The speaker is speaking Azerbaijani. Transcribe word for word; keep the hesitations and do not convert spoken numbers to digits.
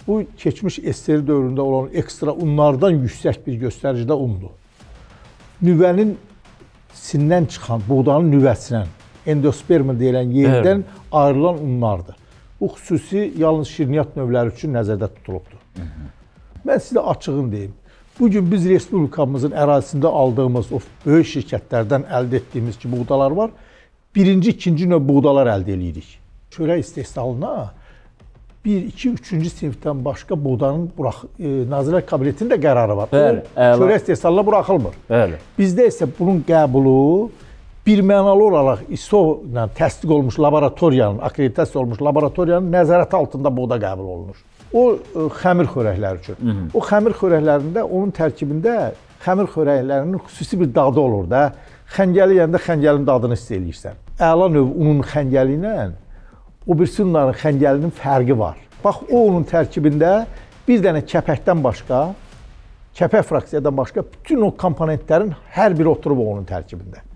bu keçmiş S S R dövründə olan ekstra unlardan yüksək bir göstəricidə undur. Nüvənin sindən çıxan, buğdanın nüvəsindən, endosperma deyilən yerdən evet. ayrılan unlardır. Bu xüsusi yalnız şirniyyat növləri üçün nəzərdə tutulubdur. Hı -hı. Mən sizə açığını deyim. Bugün biz Respublikamızın ərazisində aldığımız o böyük şirkətlərdən əldə etdiyimiz ki, buğdalar var. Birinci, ikinci növ buğdalar əldə edirik. Çörək istehsalına bir, iki, üçüncü sinifdən başqa buğdanın burax, e, Nazirlər Kabinetinin də qərarı var. Bəli, o çörək istehsalına buraxılmır. Bəli. Bizdə isə bunun qəbulu bir mənalı olaraq I S O ilə təsdiq olmuş laboratoriyanın, akreditasiya olmuş laboratoriyanın nəzarəti altında buğda qəbul olunur. O e, xəmir xörəkləri üçün. Hı -hı. O xəmir xörəklərində, onun tərkibində xəmir xörəklərinin xüsusi bir dadı olur da. Xəngəli yeyəndə xəngəlin dadını hiss eləyirsən. Əla növ unun xəngəli ilə o birisi unların xəngəlinin fərqi var. Bax, o unun tərkibində bir dənə kəpəkdən başqa, kəpək fraksiyadan başqa bütün o komponentlərin hər biri oturub o unun tərkibində.